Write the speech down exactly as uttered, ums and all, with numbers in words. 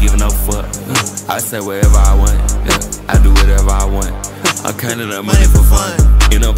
giving no fuck. I say whatever I want, yeah. I do whatever I want. I'm counting up money for fun. In a